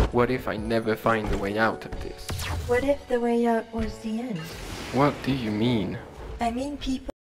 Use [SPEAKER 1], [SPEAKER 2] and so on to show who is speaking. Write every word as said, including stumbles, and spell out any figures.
[SPEAKER 1] What if I never find the way out of this?
[SPEAKER 2] What if the way out was the end?
[SPEAKER 1] What do you mean?
[SPEAKER 2] I mean people